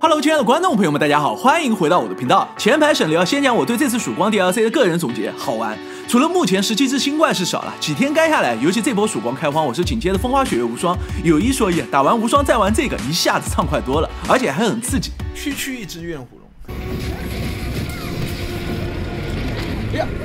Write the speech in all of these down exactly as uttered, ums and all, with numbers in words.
Hello， 亲爱的观众朋友们，大家好，欢迎回到我的频道。前排省流，先讲我对这次曙光 D L C 的个人总结，好玩。除了目前十七只新怪是少了，几天该下来，尤其这波曙光开荒，我是紧接着风花雪月无双。有一说一，打完无双再玩这个，一下子畅快多了，而且还很刺激。 区区一只怨虎龙，哎呀！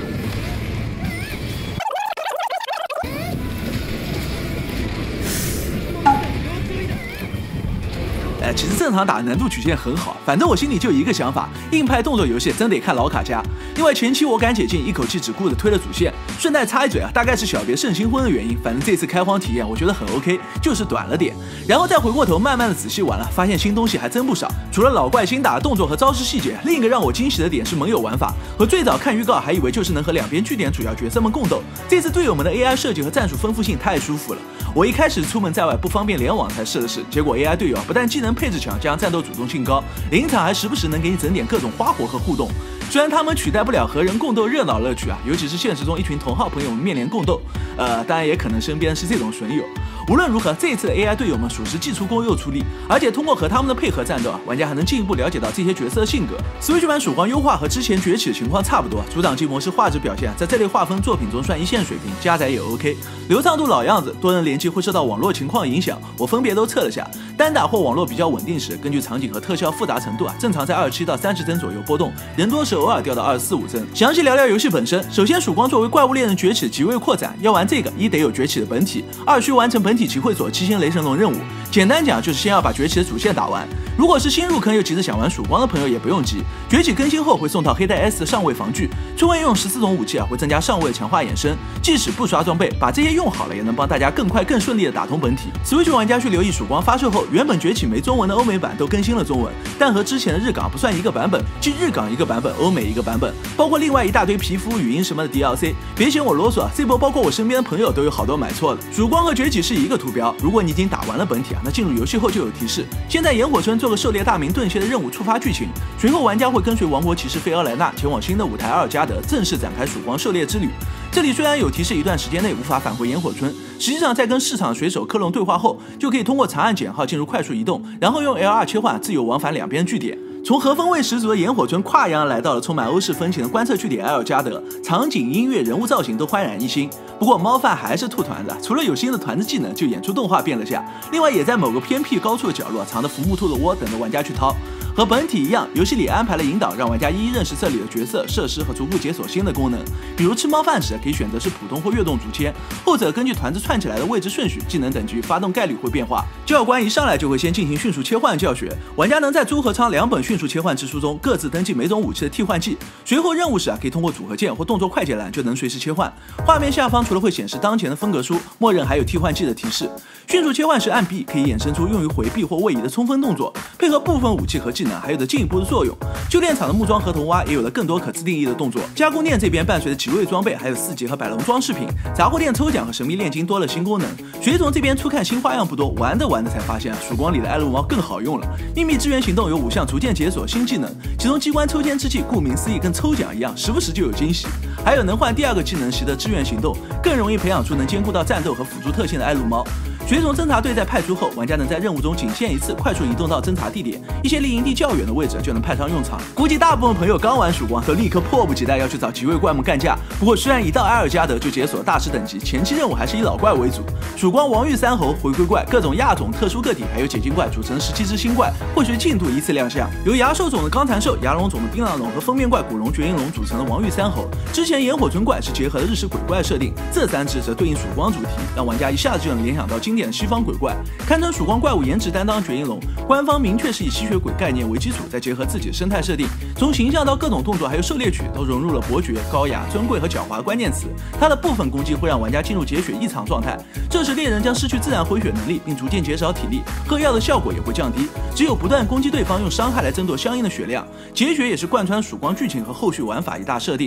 哎，其实正常打难度曲线很好，反正我心里就一个想法，硬派动作游戏真得看老卡家。因为前期我敢解禁，一口气只顾着推了主线。顺带插一嘴啊，大概是小别胜新婚的原因，反正这次开荒体验我觉得很 OK， 就是短了点。然后再回过头慢慢的仔细玩了，发现新东西还真不少。除了老怪新打动作和招式细节，另一个让我惊喜的点是盟友玩法。和最早看预告还以为就是能和两边据点主要角色们共斗，这次队友们的 A I 设计和战术丰富性太舒服了。我一开始出门在外不方便联网才试了试，结果 A I 队友不但技能配置强，加上战斗主动性高，临场还时不时能给你整点各种花活和互动。虽然他们取代不了和人共斗热闹乐趣啊，尤其是现实中一群同号朋友们面临共斗，呃，当然也可能身边是这种损友。无论如何，这一次的 A I 队友们属实既出工又出力，而且通过和他们的配合战斗啊，玩家还能进一步了解到这些角色的性格。Switch 版曙光优化和之前崛起的情况差不多，主掌机模式画质表现在这类划分作品中算一线水平，加载也 OK， 流畅度老样子，多人联机会受到网络情况影响，我分别都测了下。单打或网络比较稳定时，根据场景和特效复杂程度啊，正常在二十七到三十帧左右波动，人多时偶尔掉到二十四五帧。详细聊聊游戏本身，首先曙光作为怪物猎人崛起的极位扩展，要玩这个一得有崛起的本体，二需完成本体集会所七星雷神龙任务。简单讲就是先要把崛起的主线打完。如果是新入坑又急着想玩曙光的朋友也不用急，崛起更新后会送套黑带 S 的上位防具，出位用十四种武器啊，会增加上位强化衍生，即使不刷装备，把这些用好了也能帮大家更快更顺利的打通本体。Switch 玩家需留意曙光发售后，原本崛起没中文的欧美版都更新了中文，但和之前的日港不算一个版本，即日港一个版本，欧美一个版本，包括另外一大堆皮肤、语音什么的 D L C。别嫌我啰嗦，这波包括我身边的朋友都有好多买错的。曙光和崛起是一个图标，如果你已经打完了本体啊，那进入游戏后就有提示，先在炎火村做个狩猎大明盾蝎的任务触发剧情，随后玩家会跟随王国骑士费奥莱纳前往新的舞台阿尔加德，正式展开曙光狩猎之旅。这里虽然有提示一段时间内无法返回炎火村，实际上在跟市场水手克隆对话后，就可以通过长按减号进入快速移动，然后用 L 二 切换自由往返两边据点。从和风味十足的炎火村跨洋来到了充满欧式风情的观测据点埃尔加德，场景、音乐、人物造型都焕然一新。不过猫饭还是兔团子，除了有新的团子技能，就演出动画变了下，另外也在某个偏僻高处的角落藏着浮木兔的窝，等着玩家去掏。和本体一样，游戏里安排了引导，让玩家一一认识这里的角色、设施和逐步解锁新的功能。比如吃猫饭时，可以选择是普通或跃动竹签，后者根据团子串起来的位置顺序、技能等级、发动概率会变化。教官一上来就会先进行迅速切换教学，玩家能在朱和昌两本迅速切换之书中各自登记每种武器的替换技。随后任务时啊，可以通过组合键或动作快捷栏就能随时切换。画面下方除了会显示当前的风格书，默认还有替换技的提示。迅速切换时按 B 可以衍生出用于回避或位移的冲锋动作，配合部分武器和技能还有着进一步的作用。修炼场的木桩和铜蛙也有了更多可自定义的动作。加工店这边伴随着极位装备，还有四级和百龙装饰品。杂货店抽奖和神秘炼金多了新功能。水总这边初看新花样不多，玩着玩着才发现曙光里的艾露猫更好用了。秘密支援行动有五项逐渐解锁新技能，其中机关抽签之气顾名思义跟抽奖一样，时不时就有惊喜。还有能换第二个技能习得支援行动，更容易培养出能兼顾到战斗和辅助特性的艾露猫。水总侦察队在派出后，玩家能在任务中仅限一次快速移动到侦察地点，一些离营地较远的位置就能派上用场。估计大部分朋友刚玩曙光都立刻迫不及待要去找极位怪物干架。不过虽然一到埃尔加德就解锁大师等级，前期任务还是以老怪为主。曙光王域三猴、回归怪、各种亚种、特殊个体还有解禁怪组成十七只新怪，会随进度依次亮相。由牙兽种的钢蚕兽、牙龙种的槟榔龙和封面怪古龙、绝音龙组成的王域三猴。之前炎火村怪是结合了日式鬼怪设定，这三只则对应曙光主题，让玩家一下子就能联想到经典的西方鬼怪。堪称曙光怪物颜值担当绝音龙，官方明确是以吸血鬼概念为基础，再结合自己的生态设定，从形象到各种动作还有狩猎曲都融入了伯爵、高雅、尊贵和狡猾关键词。它的部分攻击会让玩家进入解血异常状态，这时猎人将失去自然回血能力，并逐渐减少体力，喝药的效果也会降低，只有不断攻击对方，用伤害来争夺相应的血量。解血也是贯穿曙光剧情和后续玩法一大设定。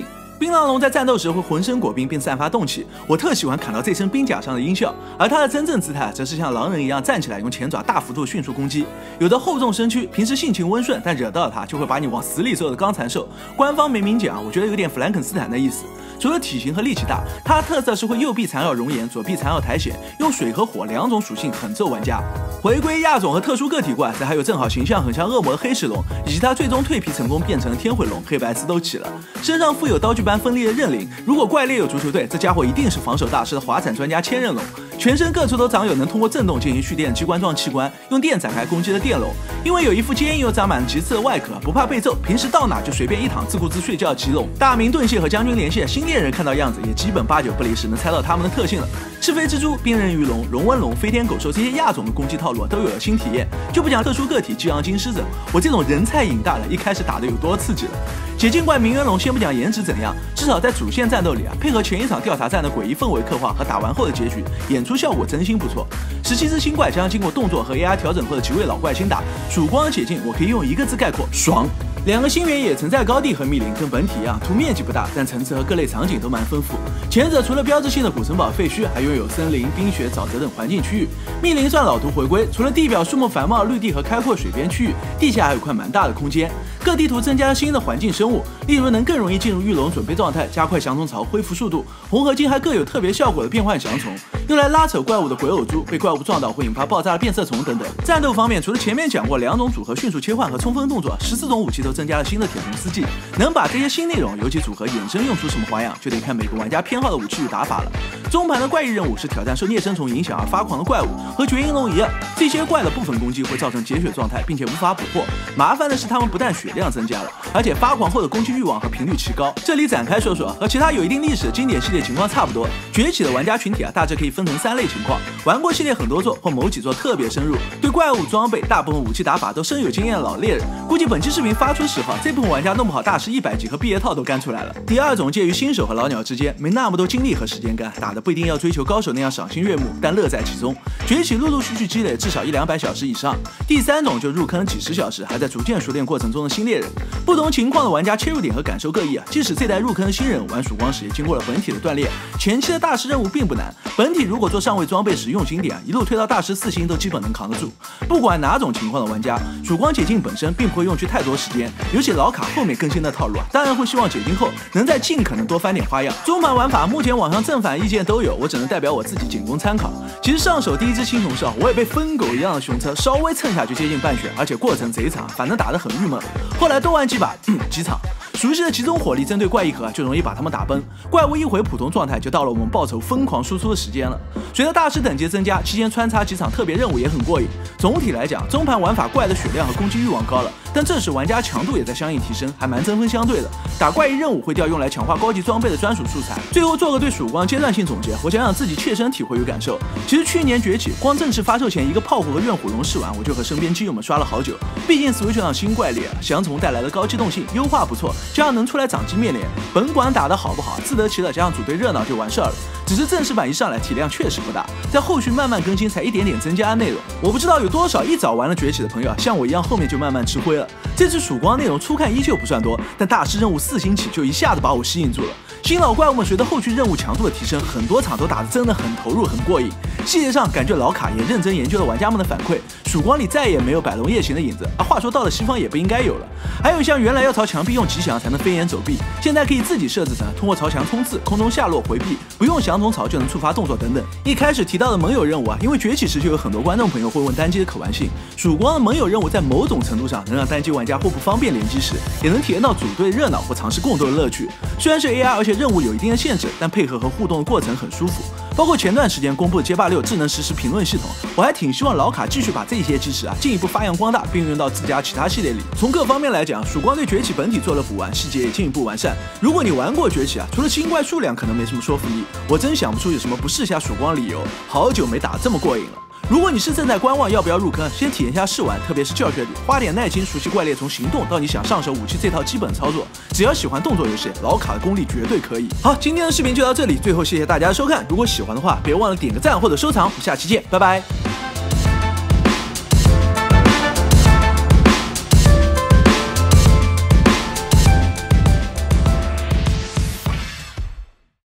槟榔龙在战斗时会浑身裹冰并散发冻气，我特喜欢砍到这身冰甲上的音效，而它的真正姿态则是像狼人一样站起来，用前爪大幅度迅速攻击。有的厚重身躯，平时性情温顺，但惹到它就会把你往死里揍的钢残兽。官方没明讲，我觉得有点弗兰肯斯坦的意思。除了体型和力气大，它的特色是会右臂缠绕熔岩，左臂缠绕苔藓，用水和火两种属性狠揍玩家。回归亚种和特殊个体怪，则还有正好形象很像恶魔的黑石龙，以及它最终蜕皮成功变成了天回龙，黑白丝都齐了。身上附有刀具般锋利的刃鳞，如果怪猎有足球队，这家伙一定是防守大师的滑铲专家千刃龙。全身各处都长有能通过震动进行蓄电的机关状器官，用电展开攻击的电龙。因为有一副坚硬又长满棘刺的外壳，不怕被揍，平时到哪就随便一躺，自顾自睡觉吉龙。大明盾蟹和将军连蟹，新猎人看到样子也基本八九不离十，能猜到他们的特性了。赤飞蜘蛛、冰人鱼龙、龙纹龙、飞天狗兽这些亚种的攻击套路都有了新体验，就不讲特殊个体激昂金狮子，我这种人菜瘾大的，一开始打的有多刺激了。解禁怪鸣冤龙先不讲颜值怎样，至少在主线战斗里啊，配合前一场调查战的诡异氛围刻画和打完后的结局，演出效果真心不错。十七只新怪将经过动作和 A I 调整后的几位老怪新打，曙光解禁我可以用一个字概括：爽。两个新原野存在高地和密林跟本体一样，图面积不大，但层次和各类场景都蛮丰富。前者除了标志性的古城堡废墟，还拥有森林、冰雪、沼泽等环境区域。密林算老图回归，除了地表树木繁茂、绿地和开阔水边区域，地下还有块蛮大的空间。各地图增加了新的环境生物，例如能更容易进入御龙准备状态，加快降虫槽恢复速度。红合金还各有特别效果的变换降虫，用来拉扯怪物的鬼偶珠，被怪物撞到会引发爆炸的变色虫等等。战斗方面，除了前面讲过两种组合迅速切换和冲锋动作，十四种武器都增加了新的铁红丝技。能把这些新内容尤其组合衍生用出什么花样，就得看每个玩家偏好的武器与打法了。中盘的怪异任务是挑战受孽生虫影响而发狂的怪物，和绝阴龙一样，这些怪的部分攻击会造成结血状态，并且无法捕获。麻烦的是，他们不但血量增加了，而且发狂后的攻击欲望和频率奇高。这里展开说说，和其他有一定历史的经典系列情况差不多。崛起的玩家群体啊，大致可以分成三类情况：玩过系列很多座或某几座特别深入，对怪物装备、大部分武器打法都深有经验的老猎人。估计本期视频发出时候，这部分玩家弄不好大师一百级和毕业套都干出来了。第二种介于新手和老鸟之间，没那么多精力和时间干，打的不一定要追求高手那样赏心悦目，但乐在其中。崛起陆陆续续积累至少一两百小时以上。第三种就入坑几十小时，还在逐渐熟练过程中的新猎人。不同情况的玩家切入点和感受各异啊。即使这代入坑的新人玩曙光时也经过了本体的锻炼，前期的大师任务并不难，本体如果做上位装备时用心点，一路推到大师四星都基本能扛得住。不管哪种情况的玩家，曙光解禁本身并不会用去太多时间，尤其老卡后面更新的套路啊，当然会希望解禁后能再尽可能多翻点花样。中盘玩法目前网上正反意见都有，我只能代表我自己仅供参考。其实上手第一只青铜兽，我也被疯狗一样的熊车稍微蹭下去接近半血，而且过程贼长，反正打得很郁闷。后来多玩几把，嗯，几场。熟悉的集中火力针对怪异盒就容易把他们打崩，怪物一回普通状态就到了我们报仇疯狂输出的时间了。随着大师等级增加，期间穿插几场特别任务也很过瘾。总体来讲，中盘玩法怪的血量和攻击欲望高了，但这时玩家强度也在相应提升，还蛮针锋相对的。打怪异任务会调用来强化高级装备的专属素材。最后做个对曙光阶段性总结，我想想自己切身体会与感受。其实去年崛起，光正式发售前一个炮火和怨虎龙试完，我就和身边基友们刷了好久。毕竟 Switch 上新怪猎，降虫带来的高机动性优化不错，加上能出来掌机面连，本管打得好不好，自得其乐，加上组队热闹就完事儿了。只是正式版一上来体量确实不大，在后续慢慢更新才一点点增加内容。我不知道有多少一早玩了崛起的朋友啊，像我一样后面就慢慢吃灰了。这次曙光内容初看依旧不算多，但大师任务四星起就一下子把我吸引住了。新老怪物们随着后续任务强度的提升，很多场都打得真的很投入很过瘾。细节上感觉老卡也认真研究了玩家们的反馈，曙光里再也没有百龙夜行的影子，而话说到了西方也不应该有了。还有像原来要朝墙壁用吉祥才能飞檐走壁，现在可以自己设置成通过朝墙冲刺、空中下落回避，不用降虫槽就能触发动作等等。一开始提到的盟友任务啊，因为崛起时就有很多观众朋友会问单机的可玩性，曙光的盟友任务在某种程度上能让单机玩家或不方便联机时，也能体验到组队热闹或尝试共斗的乐趣。虽然是 A R， 而且任务有一定的限制，但配合和互动的过程很舒服。包括前段时间公布的街霸六智能实时评论系统，我还挺希望老卡继续把这些机制啊进一步发扬光大，并运用到自家其他系列里。从各方面来讲，曙光对崛起本体做了补完，细节也进一步完善。如果你玩过崛起啊，除了新怪数量可能没什么说服力，我真想不出有什么不试下曙光理由。好久没打这么过瘾了。如果你是正在观望要不要入坑，先体验一下试玩，特别是教学里，花点耐心熟悉怪猎从行动到你想上手武器这套基本操作，只要喜欢动作游戏，老卡的功力绝对可以。好，今天的视频就到这里，最后谢谢大家的收看，如果喜欢的话，别忘了点个赞或者收藏，我们下期见，拜拜。